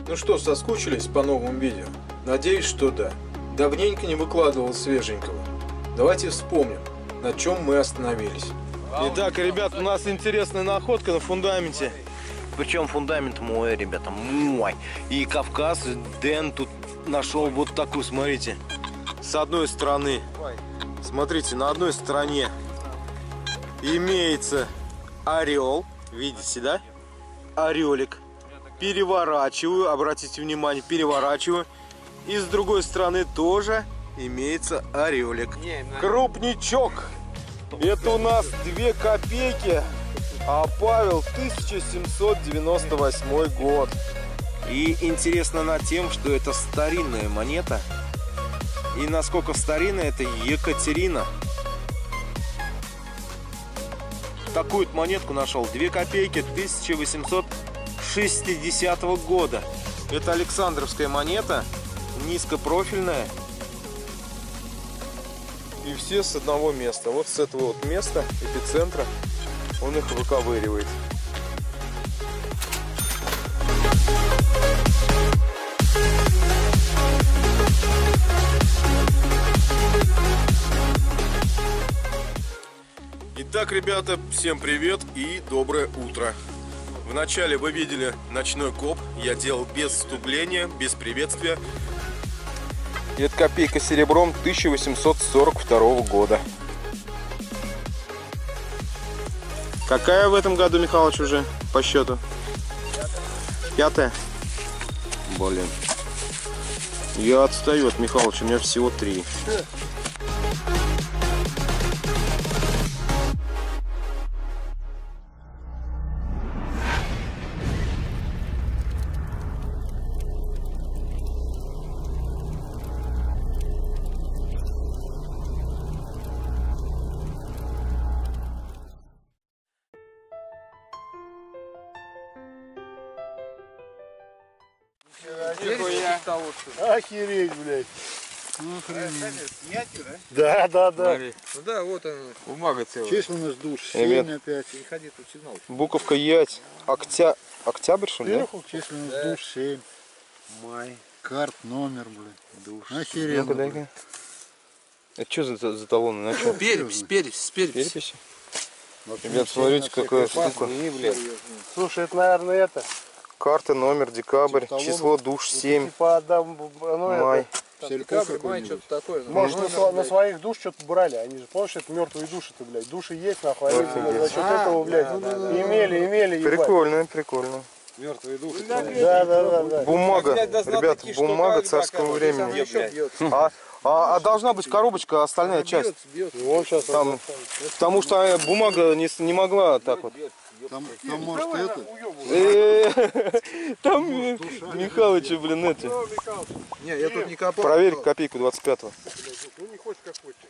Ну что, соскучились по новым видео? Надеюсь, что да. Давненько не выкладывал свеженького. Давайте вспомним, на чем мы остановились. Итак, ребят, у нас интересная находка на фундаменте. Причем фундамент мой, ребята, мой. И Кавказ, Дэн тут нашел вот такую, смотрите. С одной стороны, смотрите, на одной стороне имеется орел. Видите, да? Орелик. Переворачиваю, обратите внимание, переворачиваю. И с другой стороны тоже имеется орелик. Крупничок. Это у нас 2 копейки, а Павел 1798 год. И интересно она тем, что это старинная монета. И насколько старинная, это Екатерина. Такую монетку нашел. 2 копейки 1860 года. Это Александровская монета, низкопрофильная. И все с одного места. Вот с этого вот места, эпицентра, он их выковыривает. Итак, ребята, всем привет и доброе утро. Вначале вы видели ночной коп. Я делал без вступления, без приветствия. И это копейка серебром 1842 года. Какая в этом году, Михалыч, уже по счету? 5-я? Блин. Я отстаю от Михалыча, у меня всего 3. Охереть, блядь. Да. Ну да, вот она. Бумага целая. Численность душ 7 опять. Переходи, тут сигнал. Буковка Ять. Октябрь, что ли? Численность душ 7. Май. Карт, номер, блядь. Душ. Охеренно. Ну-ка, дай-ка. Это что за талоны? На чем? Перепись. Переписи? Ребят, смотрите, какая штука. Слушай, это, наверное, это. Карта, номер, декабрь, число душ 7, Типа Адам, май. Декабрь, май, что-то такое. Может, на своих душ что-то брали. Они же, помнишь, это мертвые души-то, блядь. Души есть, нахуй. Они за счет этого, блядь, имели, ебать. Прикольно. Мертвые души. Да. Бумага, ребят, бумага царского времени. А должна быть коробочка, остальная часть. Вон сейчас Там, потому что бумага не могла так вот. там может это. Там Михалыча, блин, эти. Не, я тут не копал. Проверь копейку 25-го. Ну не хочешь как хочешь.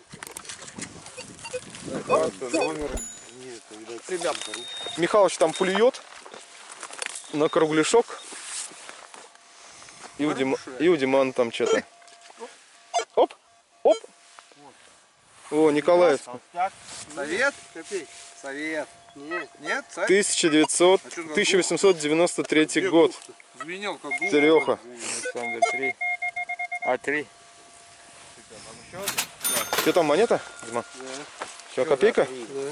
Ребят, Михалыч там плюет на кругляшок. И у Димана там что-то. Оп. О, Николаев. Совет? Совет. Нет, царь? 1893 год. Звенел как Треха. Три. Что там, монета, Дима? Все, копейка?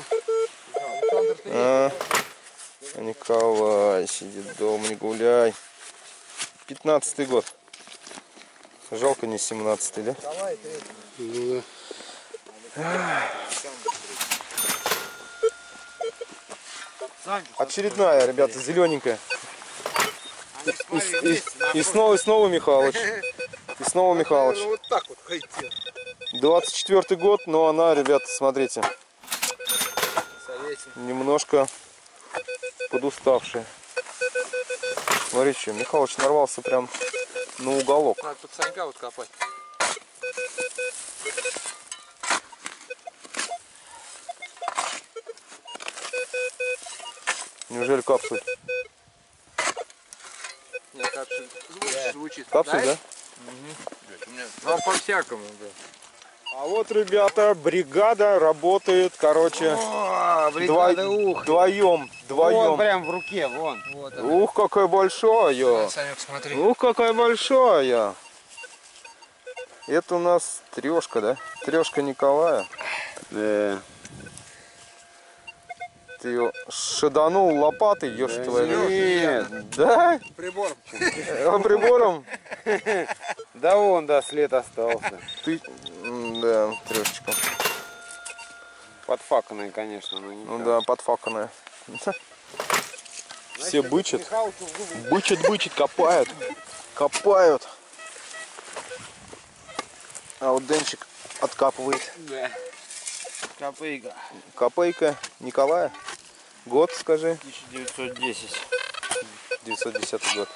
Да. Николай, сидит дома, не гуляй. 15-й год. Жалко, не 17-й, да? Ну да. Очередная, ребята, зелененькая. И снова Михалыч. И снова Михалыч. Вот так вот пойти. 24-й год, но она, ребята, смотрите, немножко подуставшая. Смотрите, что Михалыч нарвался прям на уголок. Надо под Санька вот копать. Неужели капсуль? Нет, капсуль звучит. Капсуль, да? Ну, по-всякому, да. А вот, ребята, бригада работает, короче, вдвоем. Вон прям в руке, вон. Вот Ух, какая большая. Санек, смотри. Ух, какая большая. Это у нас трешка, да? Трешка Николая. Да. Ты ее шаданул лопатой, ешь твою. Нет. Да? Прибор. Прибором? Да вон, да, след остался. Ты... Да, трешечка. Подфаканная, конечно, но не. Ну да, подфаканная. Все бычат. Бычат, копают. Копают. А вот Денчик откапывает. Да. Копейка. Копейка Николая. Год, скажи. 1910. 910 год.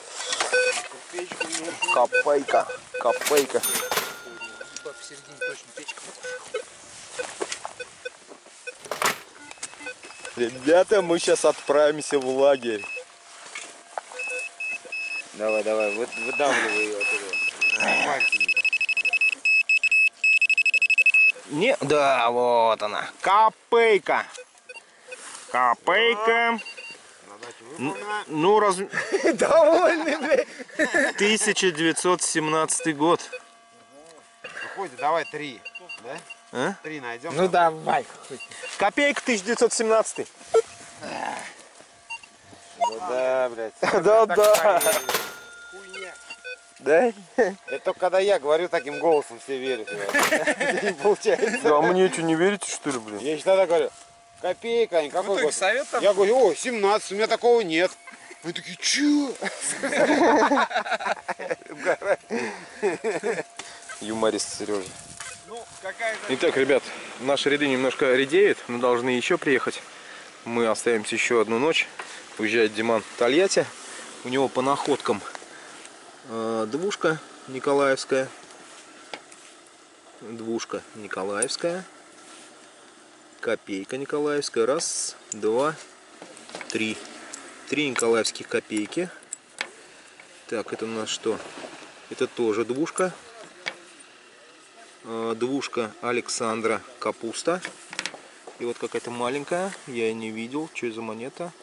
Копейка. Копейка. Посередине точно печка. Ребята, мы сейчас отправимся в лагерь. Давай, давай, выдавливай ее оттуда. Пальцами. Не, да, вот она. Копейка. Копейка. Ну, Довольный, блядь. 1917 год. Хоть давай 3. Да? А? 3 найдем. Ну давай. Копейка 1917. Ну да, блядь. Да. Да? Это только когда я говорю таким голосом, все верят. Не получается. Да, а мне что, не верите, что ли, блин? Я всегда говорю, копейка, никакой год. Совет там? Я говорю, о, 17, у меня такого нет. Вы такие, чё? Юморист Сережа. Ну, какая-то... Итак, ребят, наши ряды немножко редеют, но должны еще приехать. Мы остаемся еще одну ночь. Уезжает Диман в Тольятти. У него по находкам двушка Николаевская. Двушка Николаевская. Копейка Николаевская. Раз, два, три. 3 николаевских копейки. Так, это у нас что? Это тоже двушка. Двушка Александра Капуста. И вот какая-то маленькая. Я ее не видел. Что это за монета?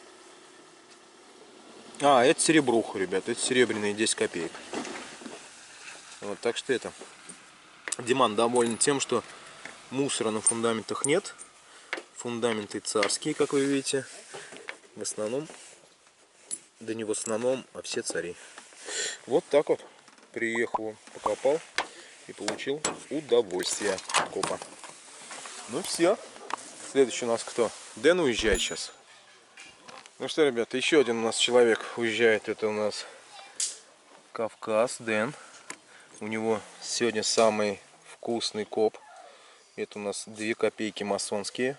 А, это серебруха, ребят. Это серебряные 10 копеек. Вот, так что это. Диман доволен тем, что мусора на фундаментах нет. Фундаменты царские, как вы видите. В основном, да не в основном, а все цари. Вот так вот. Приехал, покопал и получил удовольствие от копа. Ну все. Следующий у нас кто? Дэн уезжает сейчас. Ну что, ребята, еще один у нас человек уезжает. Это у нас Кавказ, Дэн. У него сегодня самый вкусный коп. Это у нас 2 копейки масонские.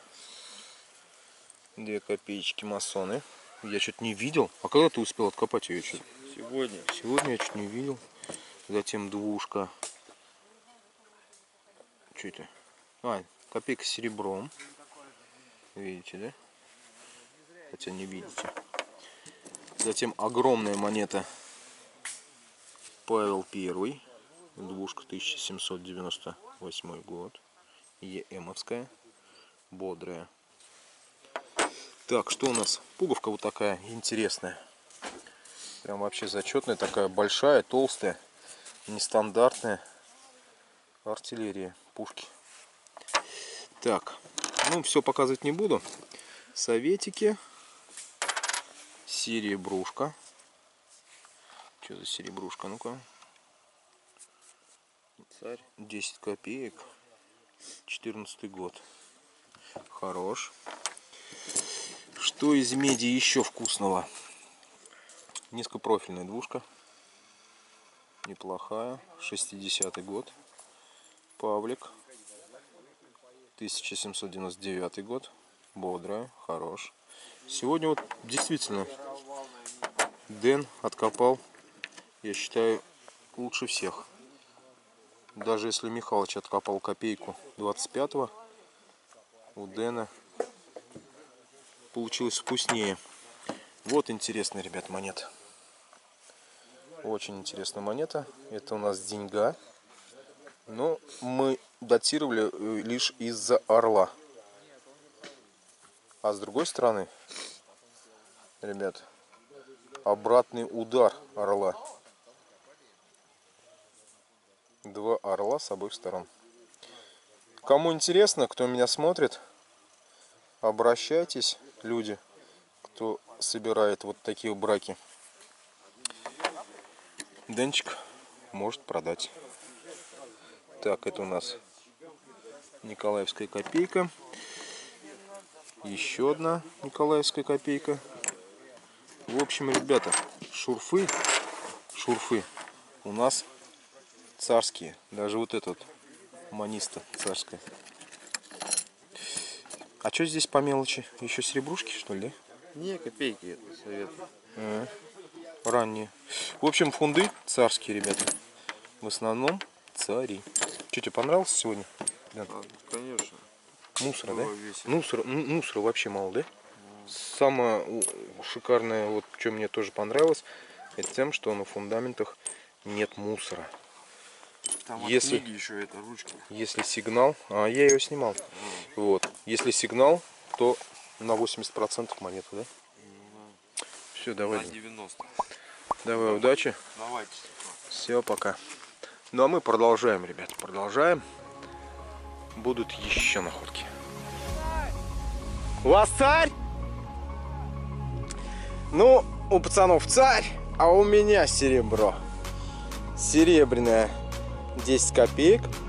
2 копеечки масоны. Я что-то не видел. А когда ты успел откопать ее? Сегодня. Сегодня я что-то не видел. Затем двушка. Что это? А, копейка с серебром. Видите, да? Хотя не видите. Затем огромная монета Павел I. Двушка 1798 год. ЕМовская. Бодрая. Так, что у нас? Пуговка вот такая интересная. Прям вообще зачетная, такая большая, толстая, нестандартная. Артиллерия, пушки. Так, ну все показывать не буду. Советики. Серебрушка. Что за серебрушка? Ну-ка. Царь. 10 копеек. 14 год. Хорош. Что из меди еще вкусного? Низкопрофильная двушка. Неплохая. 60-й год. Павлик. 1799 год. Бодрая. Хорош. Сегодня вот действительно Дэн откопал, я считаю, лучше всех. Даже если Михалыч откопал копейку 25-го, у Дэна получилось вкуснее. Вот интересная, ребят, монета. Очень интересная монета. Это у нас деньга. Но мы датировали лишь из-за орла. А с другой стороны, ребят, обратный удар орла. Два орла с обоих сторон. Кому интересно, кто меня смотрит, обращайтесь, люди, кто собирает вот такие браки. Денчик может продать. Так, это у нас Николаевская копейка. Еще одна Николаевская копейка. В общем, ребята, шурфы у нас царские. Даже вот этот маниста царская. А что здесь по мелочи? Еще серебрушки, что ли, да? Не, копейки это советую. Ранние. В общем, фунды царские, ребята. В основном цари. Что, тебе понравилось сегодня? Да. Конечно. Мусора, да? Весело. Мусора вообще мало, да? Самое шикарное, вот что мне тоже понравилось, это тем, что на фундаментах нет мусора. Там Если- от книги еще это ручка. Если сигнал, я ее снимал. Вот. Если сигнал, то на 80% монету, да? Все, давай. 90. Давай, удачи. Давайте. Все, пока. Ну а мы продолжаем, ребят, продолжаем. Будут еще находки. У вас царь? Ну, у пацанов царь, а у меня серебро. Серебряное 10 копеек.